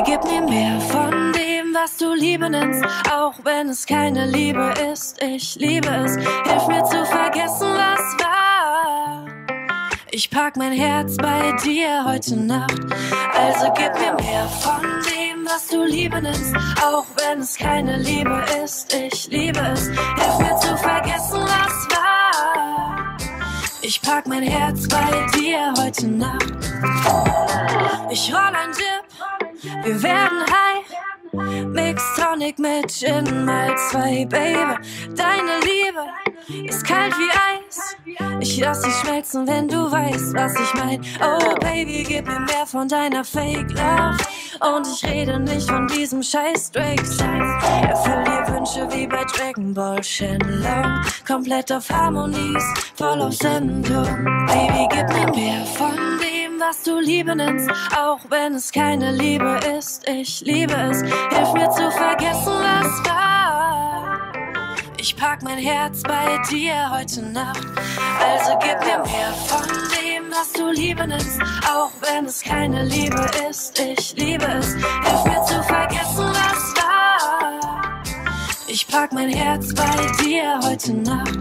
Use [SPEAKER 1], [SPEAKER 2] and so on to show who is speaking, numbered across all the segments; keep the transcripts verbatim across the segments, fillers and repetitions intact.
[SPEAKER 1] gib mir mehr von dem, was du Liebe nennst, auch wenn es keine Liebe ist. Ich liebe es, hilf mir zu vergessen, was war. Ich pack mein Herz bei dir heute Nacht. Also gib mir mehr von dem, was du Liebe nennst, auch wenn es keine Liebe ist. Ich liebe es, hilf mir zu vergessen, was war. Ich pack mein Herz bei dir heute Nacht. Ich roll ein Dip, wir werden high. Mix Tonic mit Gin mal zwei, Baby. Deine Liebe ist kalt wie Eis. Ich lass sie schmelzen, wenn du weißt, was ich mein. Oh Baby, gib mir mehr von deiner Fake Love. Und ich rede nicht von diesem scheiß Drake-Song. Erfüll dir Wünsche wie bei Dragon Ball Shenlong. Komplett auf Harmonies, voll auf Sendung. Baby, gib mir mehr von dem, was du Liebe nennst, auch wenn es keine Liebe ist. Ich liebe es, hilf mir zu vergessen, was war. Ich pack mein Herz bei dir heute Nacht. Also gib mir mehr von dem, was du Liebe nennst, auch wenn es keine Liebe ist. Ich liebe es, hilf mir zu vergessen, was war. Ich pack mein Herz bei dir heute Nacht.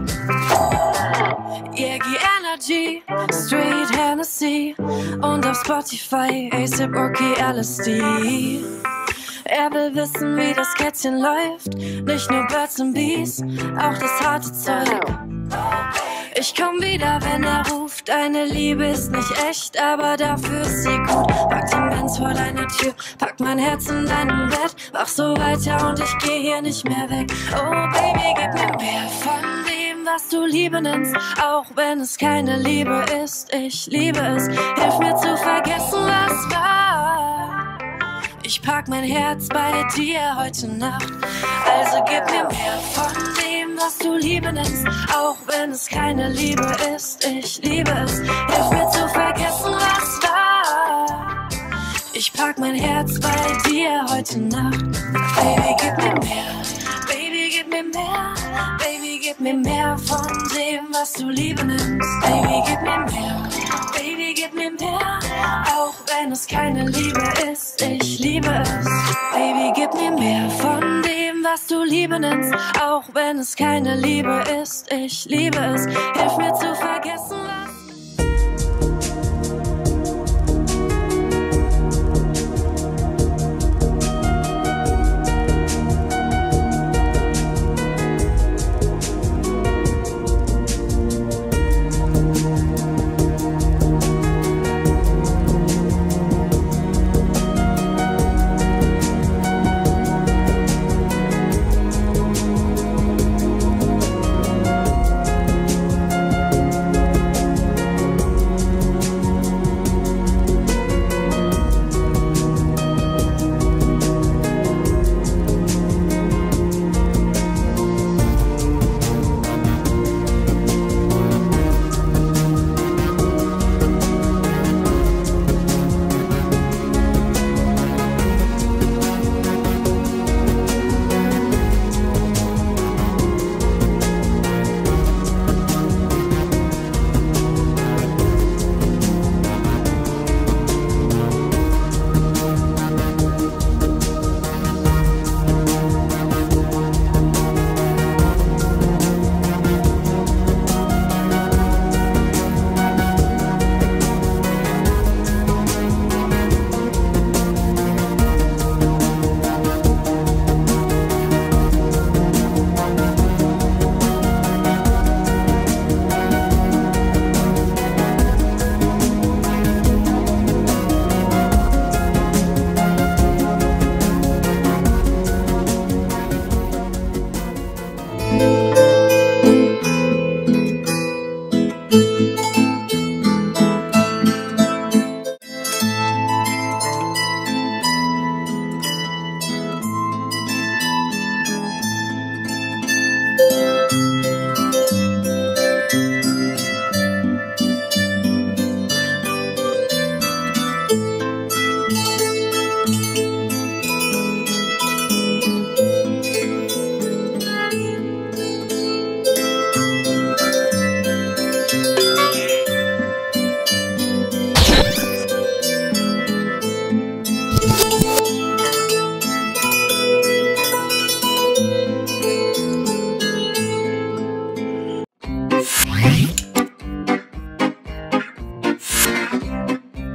[SPEAKER 1] Jägi Energy, Street Hennessy und auf Spotify A$AP Rocky L S D. Er will wissen, wie das Kätzchen läuft, nicht nur Birds and Bees, auch das harte Zeug. Ich komm wieder, wenn er ruft, deine Liebe ist nicht echt, aber dafür ist sie gut. Pack den Benz vor deiner Tür, pack mein Herz in deinem Bett, mach so weiter und ich geh hier nicht mehr weg. Oh Baby, gib mir mehr von dem, was du Liebe nennst, auch wenn es keine Liebe ist. Ich liebe es, hilf mir zu vergessen, was war. Ich pack mein Herz bei dir heute Nacht. Also gib mir mehr von dem, was du Liebe nennst, auch wenn es keine Liebe ist. Ich liebe es, hilf mir zu vergessen, was war. Ich pack mein Herz bei dir heute Nacht. Baby, gib mir mehr. Baby, gib mir mehr. Baby, gib mir mehr von dem, was du Liebe nennst. Baby, gib mir mehr. Baby, gib mir mehr, auch wenn es keine Liebe ist. Ich liebe es. Baby, gib mir mehr von dem, was du Liebe nennst, auch wenn es keine Liebe ist. Ich liebe es. Hilf mir zu vergessen, was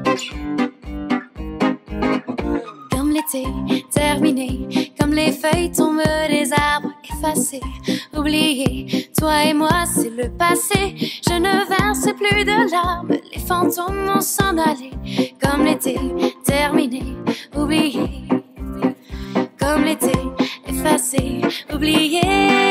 [SPEAKER 1] Comme l'été terminé, comme les feuilles tombent des arbres effacés, oubliés, toi et moi c'est le passé. Je ne verse plus de larmes, les fantômes vont s'en aller. Comme l'été terminé, oublié, comme l'été effacé, oublié.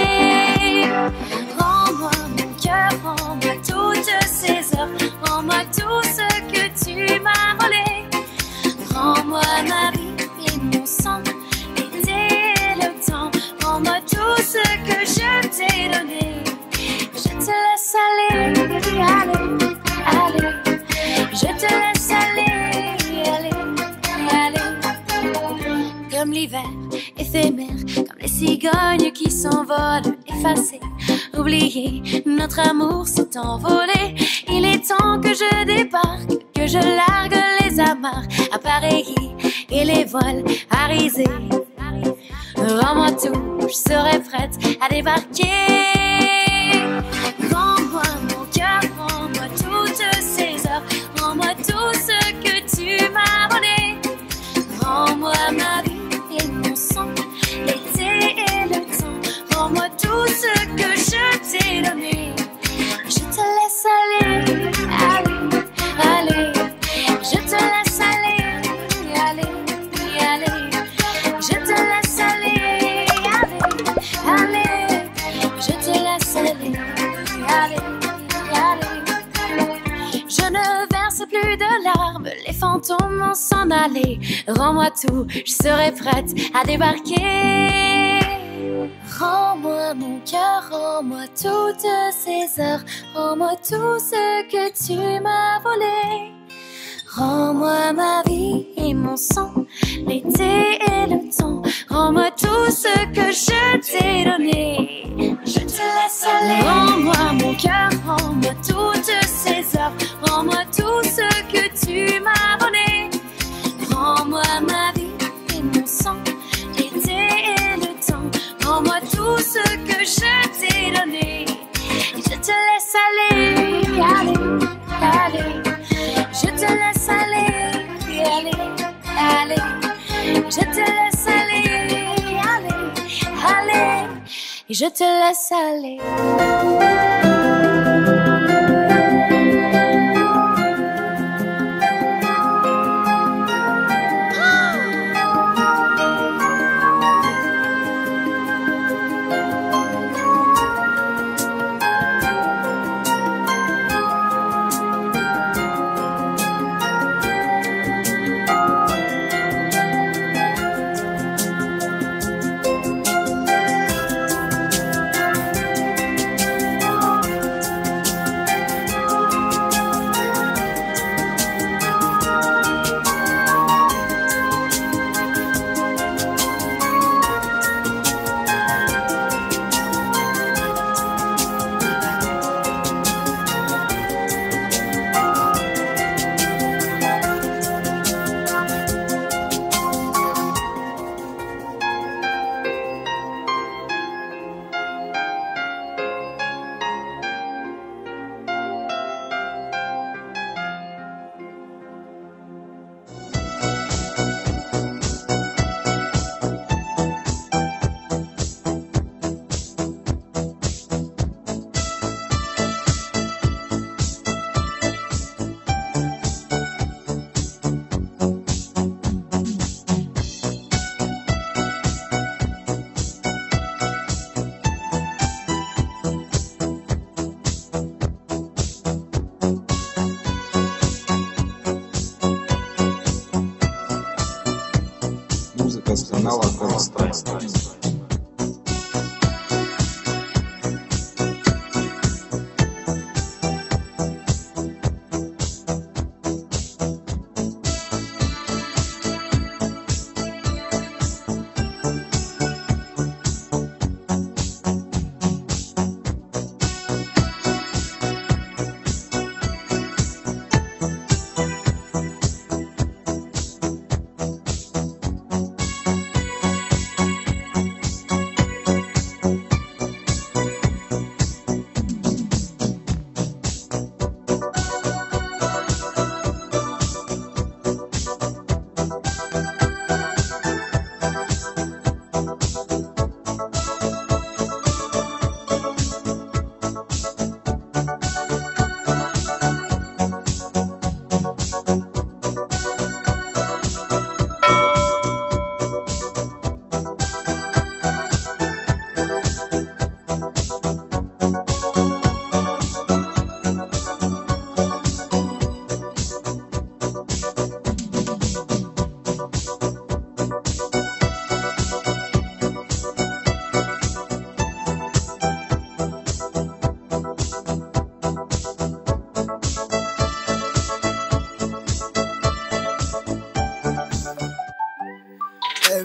[SPEAKER 1] Rends-moi mon cœur, rends-moi toutes ces heures, rends-moi tout ce que tu m'as volé. Rends-moi ma vie et mon sang, l'été et le temps. Rends-moi tout ce que je t'ai donné. Je te laisse aller, aller, aller. Je te laisse aller, aller, aller. Comme l'hiver éphémère, comme les cigognes qui s'envolent, effacées, oubliées. Notre amour s'est envolé. Il est temps que je débarque, que je largue les amarres appareillés et les voiles arisés. Rends-moi tout, je serai prête à débarquer. Rends-moi mon cœur, rends-moi toutes ces heures, rends-moi tout ce que tu m'as donné. Rends-moi ma vie et mon sang, l'été et le temps. Rends-moi tout ce que je t'ai donné. Je te laisse aller, aller, aller. Je te laisse aller, aller, aller. Je te laisse aller, aller, aller. Je te laisse aller, aller, aller. Je ne verse plus de larmes, les fantômes vont s'en aller. Rends-moi tout, je serai prête à débarquer. Rends-moi mon cœur, rends-moi toutes ces heures, rends-moi tout ce que tu m'as volé. Rends-moi ma vie et mon sang, l'été et le temps. Rends-moi tout ce que je t'ai donné. Je te laisse aller. Rends-moi mon cœur, rends-moi toutes ces heures, rends-moi tout ce que tu m'as donné. Rends-moi ma vie et mon sang, l'été et le temps. Rends-moi tout ce que je t'ai donné. Je te laisse aller, aller, aller. Je te laisse aller, aller, aller. Je te laisse aller, aller, aller. Et je te laisse aller.
[SPEAKER 2] С канала Коростан.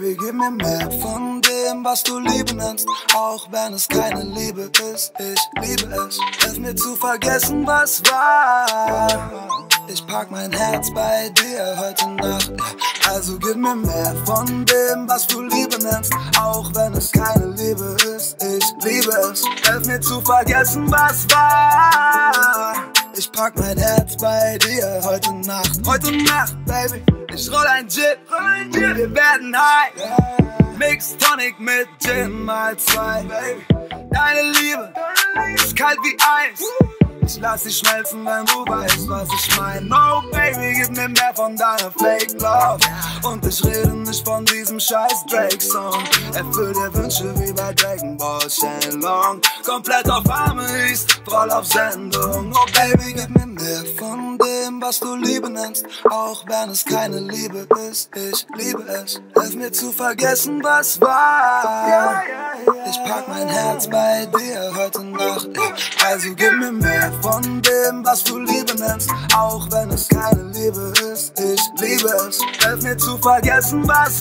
[SPEAKER 2] Baby, gib mir mehr von dem, was du Liebe nennst, auch wenn es keine Liebe ist. Ich liebe es, hilf mir zu vergessen, was war. Ich pack mein Herz bei dir heute Nacht. Also gib mir mehr von dem, was du Liebe nennst, auch wenn es keine Liebe ist. Ich liebe es, hilf mir zu vergessen, was war. Ich pack mein Herz bei dir heute Nacht. Heute Nacht, Baby, ich roll ein Gin, wir werden high. Mix Tonic mit Gin mal zwei, Baby. Deine Liebe ist kalt wie Eis. Ich lass dich schmelzen, wenn du weißt, was ich mein. No, Baby, gib mir mehr von deiner Fake Love. Und ich rede nicht von diesem scheiß Drake-Song. Erfüll dir Wünsche wie bei Dragon Ball Shenlong. Komplett auf Arme ist, voll auf Sendung. Oh, Baby, gib mir mehr von dem, was du Liebe nennst, auch wenn es keine Liebe ist. Ich liebe es, hilf mir zu vergessen, was war. Ich pack mein Herz bei dir heute Nacht. Also gib mir mehr von dem, was du Liebe nennst, auch wenn es keine Liebe ist. Ich liebe es, hilf mir zu vergessen, was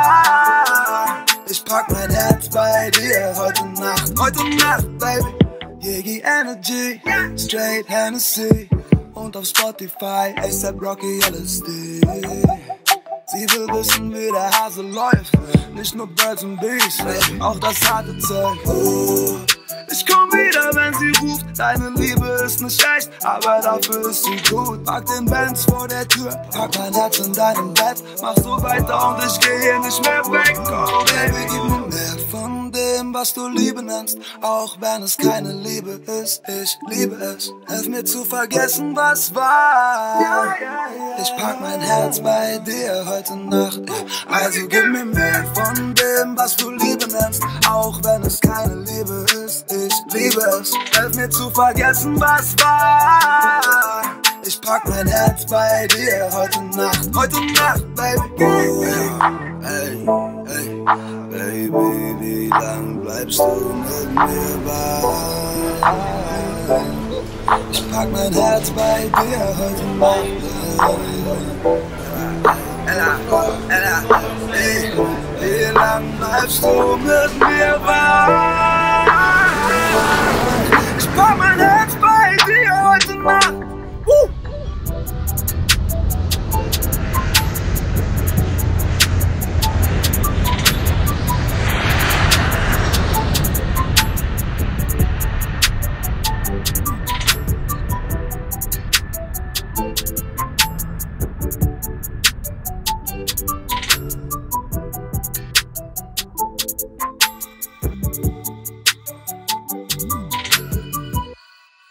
[SPEAKER 2] war. Ich pack mein Herz bei dir heute Nacht. Heute Nacht, Baby. Yegi Energy, Straight Hennessy und auf Spotify A$AP Rocky L S D. Sie will wissen, wie der Hase läuft, nicht nur Birds und Bees, auch das harte Zeug. Oh. Ich komm wieder, wenn sie ruft, deine Liebe ist nicht echt, aber dafür ist sie gut. Pack den Benz vor der Tür, pack mein Herz in deinem Bett, mach so weiter und ich geh hier nicht mehr weg. Oh Baby, gib mir mehr von dem, was du Liebe nennst, auch wenn es keine Liebe ist. Ich liebe es, hilf mir zu vergessen, was war. Ich pack mein Herz bei dir heute Nacht. Also gib mir mehr von dem, was du Liebe nennst, auch wenn es keine Liebe ist. Ich liebe es, hilf mir zu vergessen, was war. Ich pack mein Herz bei dir heute Nacht. Heute Nacht, Baby. Hey, hey, Baby, wie lang bleibst du mit mir bei? Ich pack mein Herz bei dir heute Nacht. Ella, Ella, hey, wie lang bleibst du mit mir bei?